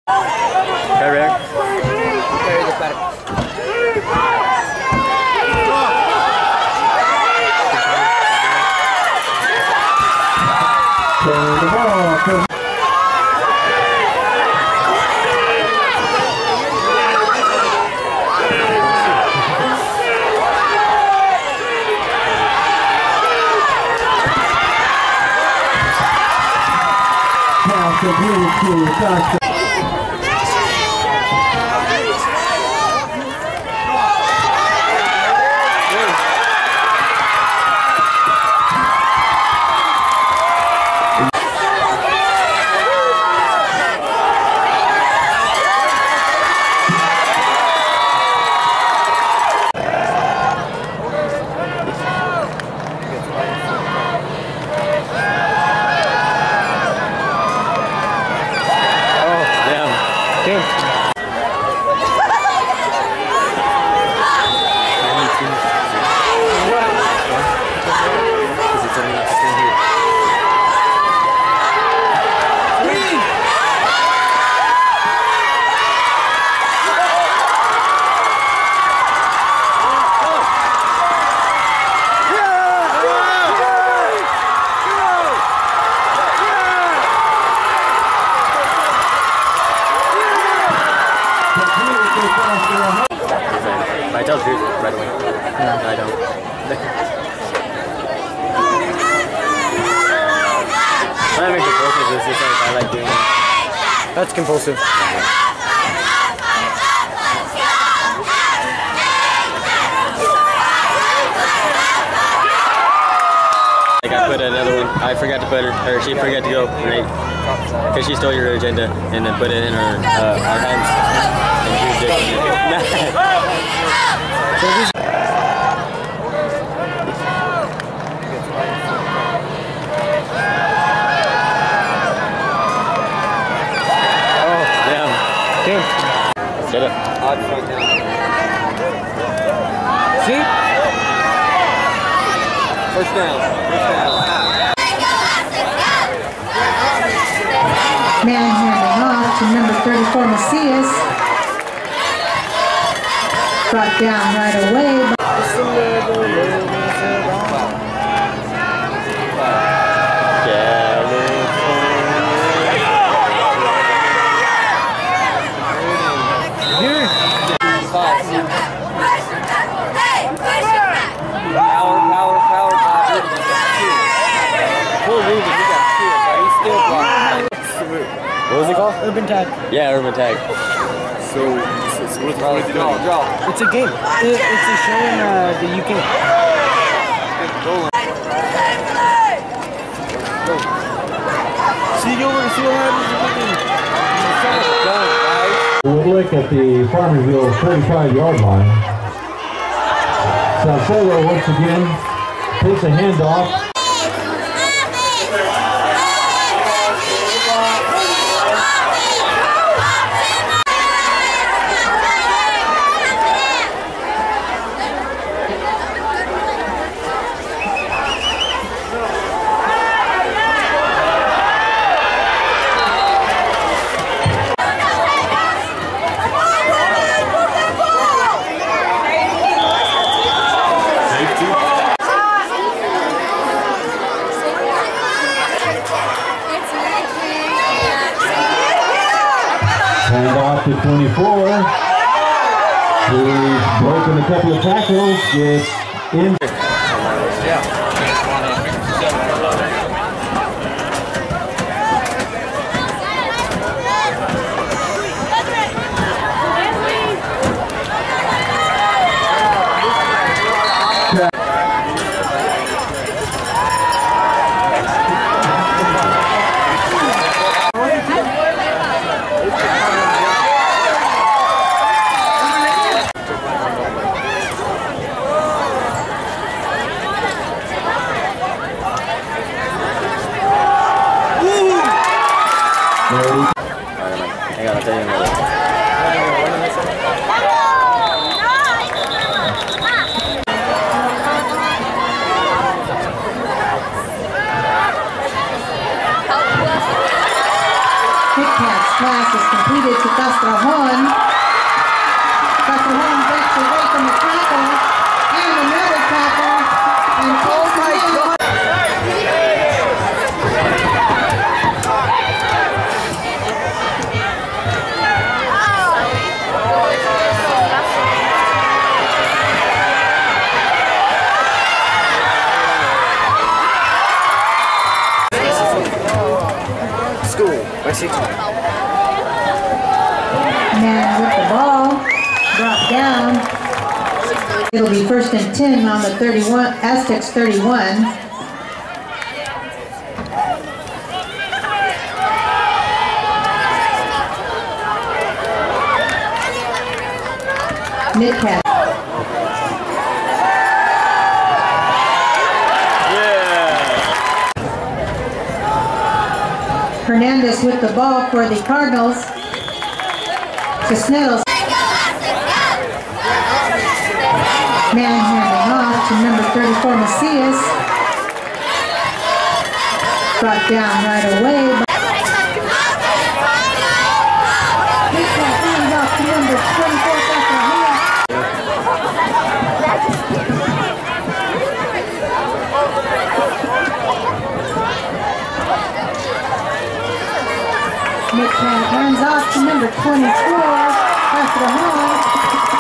Carry the back. I tell the truth right away. No, I don't. I'm not being compulsive, it's just like I like doing it. That's compulsive. Like I put another one, I forgot to put her, or she forgot to go, right? Because she stole your agenda and then put it in our hands. And used it. So this get it. Odd point now. See? First down. First down. Man handing off to number 34, Macias. Brought down right away. What was it called? Urban Tag. Yeah, Urban Tag. So what's the point of doing? It's a game. It's a show in the UK. See you over and see what happens. We'll look at the Farmersville 35-yard line. Salcedo once again takes a handoff. Hand off to 24. He's broken a couple of tackles. Gets in. Pass is completed to Castrejon. Castrejon backs away from the tackle, and another tackle, and pulls him in. Man with the ball, brought down. It'll be 1st and 10 on the 31, Aztecs 31. Mid-pass. Hernandez with the ball for the Cardinals. Cisneros. Man handing off to number 34, Macias. Brought down right away. Hands off to number 24, Castrejon. Hands off to number 24, Castrejon.